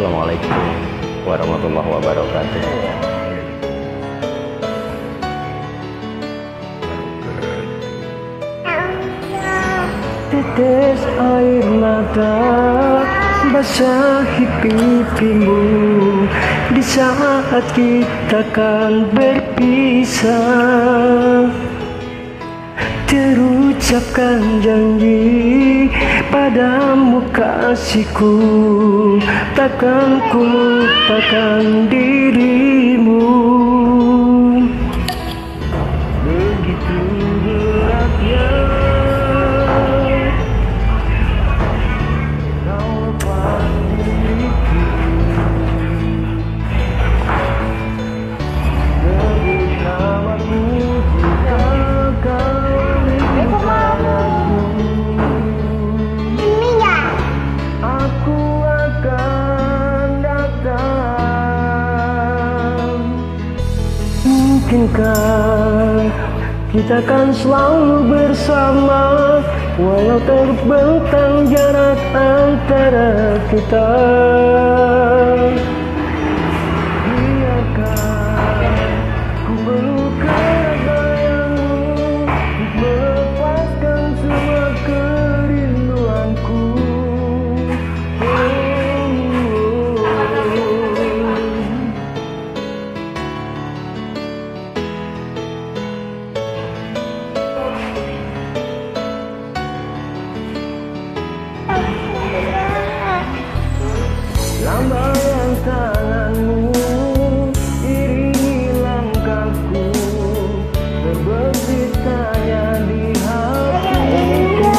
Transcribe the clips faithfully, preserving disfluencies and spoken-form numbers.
Assalamualaikum warahmatullahi wabarakatuh. Tetes air mata basahi pipimu di saat kita kan berpisah. Terucapkan janji padamu kasihku, takkan ku lupakan dirimu. Begitu beratnya kau lepas diriku, sebut namaku jika kau rindukan aku. Aku akan datang. Mungkinkah kita kan selalu bersama, walau terbentang jarak antara kita. Biarkan ku peluk erat bayangmu untuk melepaskan semua kerinduanku. Lambaian tanganmu iringi langkahku, terbesit tanya di hatiku.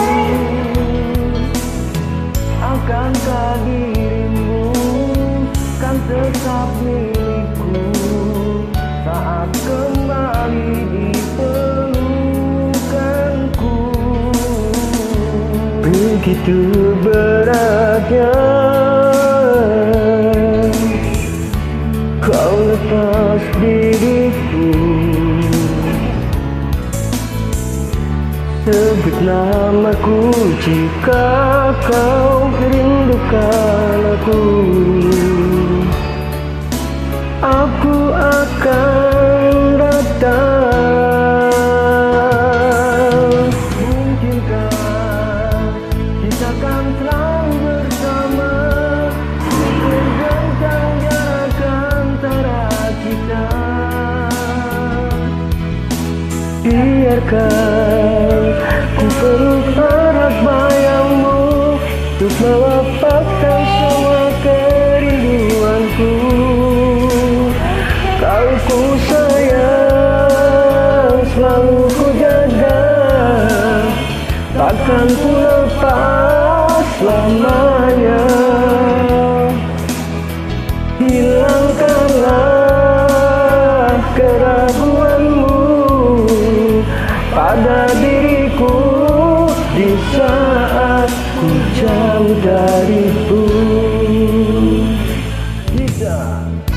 Akankah dirimu kan tetap milikku saat kembali di pelukanku? Begitu beratnya kau lepas diriku, sebut namaku jika kau rindukan aku. Aku akan datang. Mungkinkah kita kan selalu bersama, terbentang jarak antara kita. Biarkan ku peluk erat bayangmu untuk melepaskan semua kerinduanku. Kau ku sayang, selalu ku jaga, takkan ku lepas selamanya. Hilangkanlah keraguanmu pada diriku di saat ku jauh darimu. Bisa.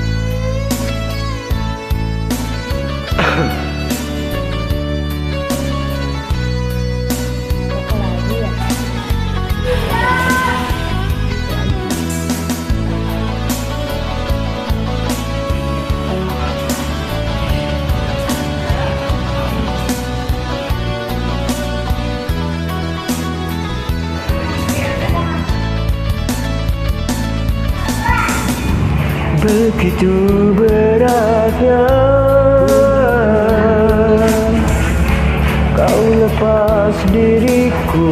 Begitu beratnya kau lepas diriku,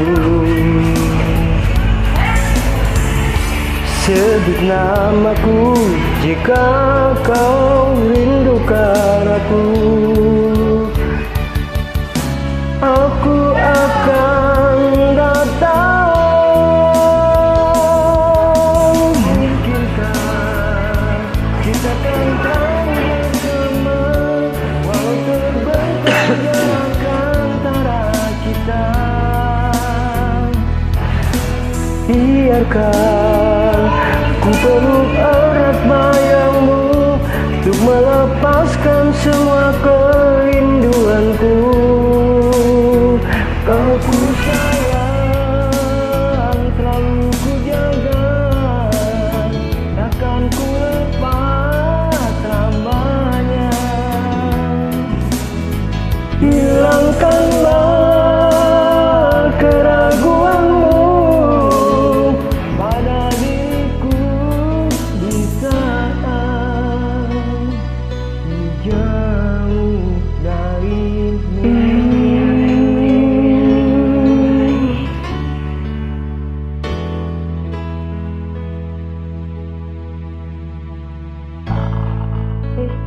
sebut namaku jika kau rindukan aku. Aku akan datang. Biarkan ku peluk erat bayangmu untuk melepaskan semua kerinduanku. Kau ku sayang, selalu ku jaga, takkan hilangkanlah keraguanmu pada diriku di saat jauh darimu.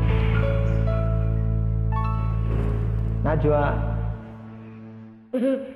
Najwa.